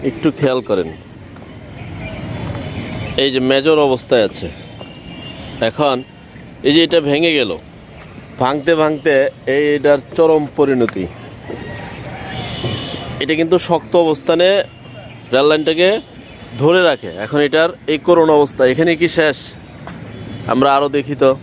একটু খেয়াল করেন, এই যে মেজর অবস্থায় আছে। এখন এই যে এটা ভেঙে গেল, ভাঙতে ভাঙতে এইটার চরম পরিণতি। এটা কিন্তু শক্ত অবস্থানে রেল লাইনটাকে ধরে রাখে। এখন এটার এই করুণ অবস্থা, এখানে কি শেষ? আমরা আরও দেখি তো।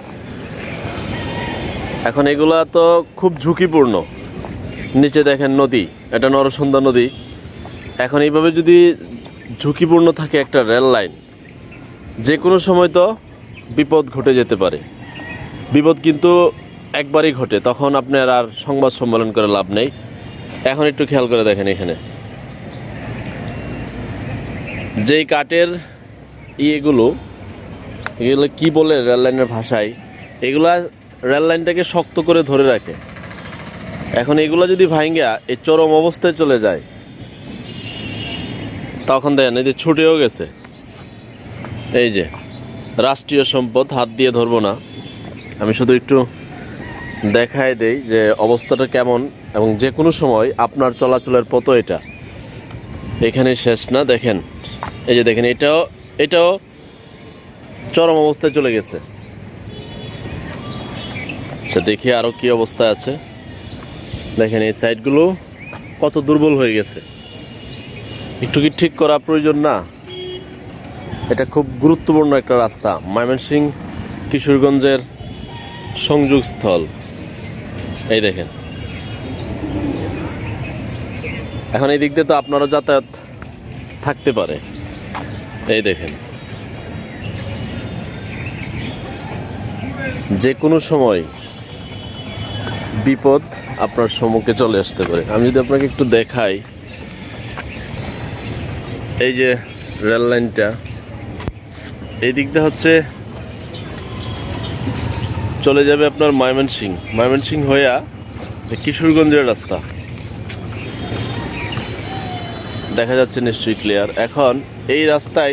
এখন এগুলা তো খুব ঝুঁকিপূর্ণ। নিচে দেখেন নদী, এটা নরসুন্দা নদী। এখন এইভাবে যদি ঝুঁকিপূর্ণ থাকে একটা রেল লাইন, যে কোনো সময় তো বিপদ ঘটে যেতে পারে। বিপদ কিন্তু একবারই ঘটে, তখন আপনার আর সংবাদ সম্মেলন করে লাভ নেই। এখন একটু খেয়াল করে দেখেন, এখানে যেই কাঠের এগুলো কি বলে রেল লাইনের ভাষায়, এগুলা রেল লাইনটাকে শক্ত করে ধরে রাখে। এখন এগুলো যদি ভাঙ্গা এই চরম অবস্থায় চলে যায়, তখন দেখেন এই যে ছুটেও গেছে। এই যে রাষ্ট্রীয় সম্পদ, হাত দিয়ে ধরবো না, আমি শুধু একটু দেখাই দেই যে অবস্থাটা কেমন। এবং যে কোনো সময় আপনার চলাচলের পথও এটা এখানে শেষ না। দেখেন এই যে দেখেন, এটাও চরম অবস্থায় চলে গেছে। আচ্ছা দেখি আরও কি অবস্থা আছে। দেখেন এই সাইডগুলো কত দুর্বল হয়ে গেছে। একটু কি ঠিক করা প্রয়োজন না? এটা খুব গুরুত্বপূর্ণ একটা রাস্তা, ময়মনসিংহ কিশোরগঞ্জের সংযোগস্থল। এই দেখেন, এখন এই দিক দিয়ে তো আপনারও যাতায়াত থাকতে পারে। এই দেখেন, যে কোনো সময় বিপদ আপনার সম্মুখে চলে আসতে পারে। আমি যদি আপনাকে একটু দেখাই, এই যে রেল লাইনটা এই দিক দিয়ে হচ্ছে চলে যাবে আপনার ময়মনসিংহ হইয়া কিশোরগঞ্জের রাস্তা। দেখা যাচ্ছে নিশ্চয়ই ক্লিয়ার। এখন এই রাস্তায়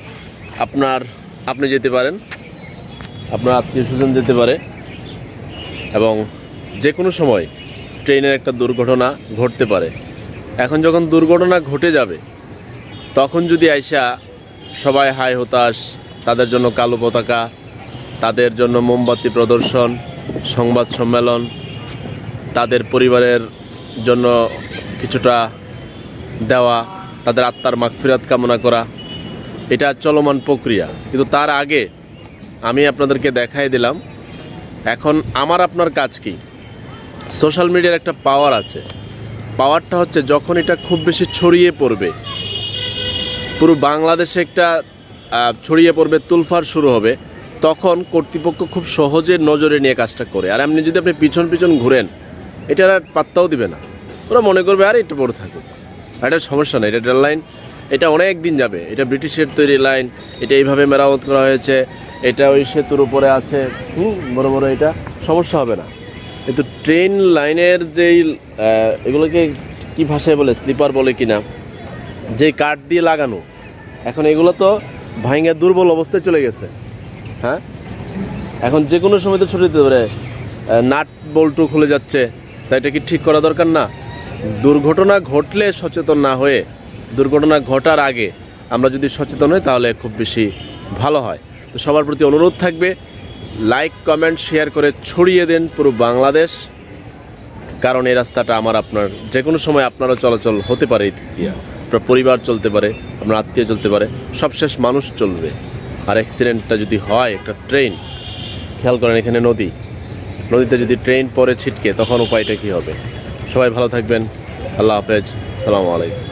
আপনি যেতে পারেন, আপনার আত্মীয় স্বজন যেতে পারে, এবং যে কোনো সময় ট্রেনের একটা দুর্ঘটনা ঘটতে পারে। এখন যখন দুর্ঘটনা ঘটে যাবে, তখন যদি আইসা সবাই হাই হতাশ, তাদের জন্য কালো পতাকা, তাদের জন্য মোমবাতি প্রদর্শন, সংবাদ সম্মেলন, তাদের পরিবারের জন্য কিছুটা দেওয়া, তাদের আত্মার মাগফিরাত কামনা করা, এটা চলমান প্রক্রিয়া। কিন্তু তার আগে আমি আপনাদেরকে দেখাই দিলাম, এখন আমার আপনার কাজ কি। সোশ্যাল মিডিয়ার একটা পাওয়ার আছে। পাওয়ারটা হচ্ছে যখন এটা খুব বেশি ছড়িয়ে পড়বে, পুরো বাংলাদেশে একটা ছড়িয়ে পড়বে, তুলফার শুরু হবে, তখন কর্তৃপক্ষ খুব সহজে নজরে নিয়ে কাজটা করে। আর আপনি যদি পিছন ঘুরেন, এটা পাত্তাও দিবে না। ওরা মনে করবে আর এটা বড় থাকুক, এটা সমস্যা নেই, এটা রেল লাইন, এটা অনেক দিন যাবে, এটা ব্রিটিশের তৈরি লাইন, এটা এইভাবে মেরামত করা হয়েছে, এটা ওই সেতুর উপরে আছে, বড় বড়, এটা সমস্যা হবে না। কিন্তু ট্রেন লাইনের যেই এগুলোকে কি ভাষায় বলে, স্লিপার বলে কিনা, যে কাঠ দিয়ে লাগানো, এখন এগুলো তো ভাঙে দুর্বল অবস্থায় চলে গেছে। হ্যাঁ, এখন যে কোনো সময় তো ছুটে যেতে পারে, নাট বল্টু খুলে যাচ্ছে, তাই এটা কি ঠিক করা দরকার না? দুর্ঘটনা ঘটলে সচেতন না হয়ে, দুর্ঘটনা ঘটার আগে আমরা যদি সচেতন হই, তাহলে খুব বেশি ভালো হয়। তো সবার প্রতি অনুরোধ থাকবে, লাইক কমেন্ট শেয়ার করে ছড়িয়ে দেন পুরো বাংলাদেশ। কারণ এই রাস্তাটা আমার আপনার, যে কোনো সময় আপনারও চলাচল হতে পারে, আপনার পরিবার চলতে পারে, আপনার আত্মীয় চলতে পারে, সবশেষ মানুষ চলবে। আর অ্যাক্সিডেন্টটা যদি হয় একটা ট্রেন, খেয়াল করেন এখানে নদীতে যদি ট্রেন পরে ছিটকে, তখন উপায়টা কী হবে? সবাই ভালো থাকবেন। আল্লাহ হাফেজ, আসসালামু আলাইকুম।